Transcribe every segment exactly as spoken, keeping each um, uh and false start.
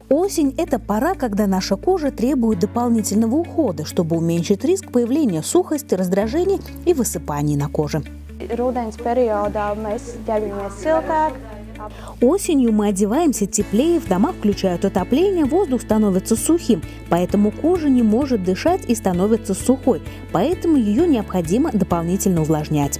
Осень – это пора, когда наша кожа требует дополнительного ухода, чтобы уменьшить риск появления сухости, раздражений и высыпаний на коже. Осенью мы одеваемся теплее, в домах включают отопление, воздух становится сухим, поэтому кожа не может дышать и становится сухой, поэтому ее необходимо дополнительно увлажнять.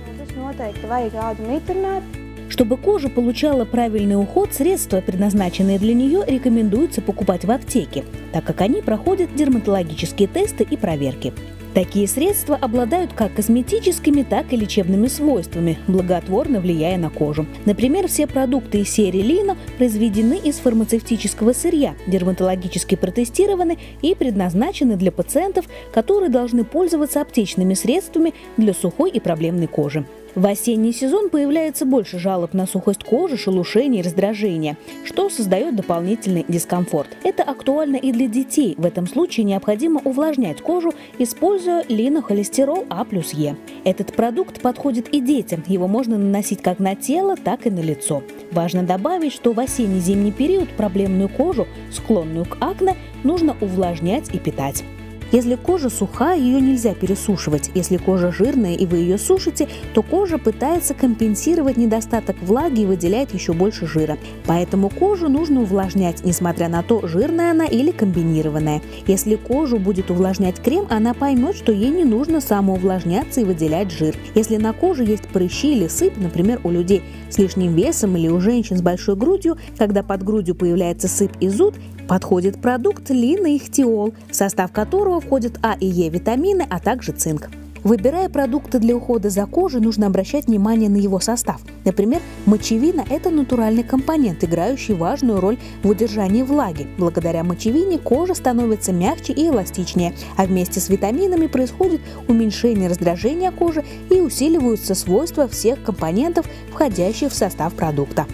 Чтобы кожа получала правильный уход, средства, предназначенные для нее, рекомендуется покупать в аптеке, так как они проходят дерматологические тесты и проверки. Такие средства обладают как косметическими, так и лечебными свойствами, благотворно влияя на кожу. Например, все продукты из серии Lino произведены из фармацевтического сырья, дерматологически протестированы и предназначены для пациентов, которые должны пользоваться аптечными средствами для сухой и проблемной кожи. В осенний сезон появляется больше жалоб на сухость кожи, шелушение и раздражение, что создает дополнительный дискомфорт. Это актуально и для детей. В этом случае необходимо увлажнять кожу, используя линохолестерол А плюс Е. Этот продукт подходит и детям. Его можно наносить как на тело, так и на лицо. Важно добавить, что в осенне-зимний период проблемную кожу, склонную к акне, нужно увлажнять и питать. Если кожа сухая, ее нельзя пересушивать. Если кожа жирная и вы ее сушите, то кожа пытается компенсировать недостаток влаги и выделяет еще больше жира. Поэтому кожу нужно увлажнять, несмотря на то, жирная она или комбинированная. Если кожу будет увлажнять крем, она поймет, что ей не нужно самоувлажняться и выделять жир. Если на коже есть прыщи или сыпь, например, у людей с лишним весом или у женщин с большой грудью, когда под грудью появляется сыпь и зуд, подходит продукт линоихтиол, в состав которого входят А и Е витамины, а также цинк. Выбирая продукты для ухода за кожей, нужно обращать внимание на его состав. Например, мочевина – это натуральный компонент, играющий важную роль в удержании влаги. Благодаря мочевине кожа становится мягче и эластичнее, а вместе с витаминами происходит уменьшение раздражения кожи и усиливаются свойства всех компонентов, входящих в состав продукта.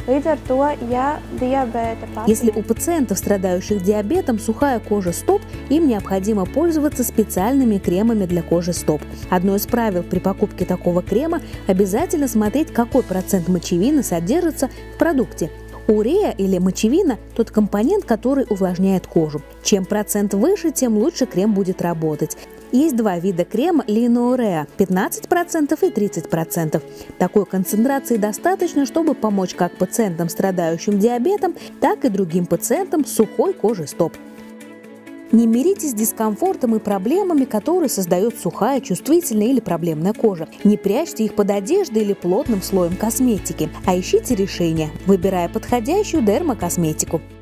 Если у пациентов, страдающих диабетом, сухая кожа стоп, им необходимо пользоваться специальными кремами для кожи стоп. Одно из правил при покупке такого крема – обязательно смотреть, какой процент мочевины содержится в продукте. Урея или мочевина – тот компонент, который увлажняет кожу. Чем процент выше, тем лучше крем будет работать. Есть два вида крема линоурея – пятнадцать процентов и тридцать процентов. Такой концентрации достаточно, чтобы помочь как пациентам, страдающим диабетом, так и другим пациентам с сухой кожей стоп. Не миритесь с дискомфортом и проблемами, которые создает сухая, чувствительная или проблемная кожа. Не прячьте их под одеждой или плотным слоем косметики, а ищите решение, выбирая подходящую дермокосметику.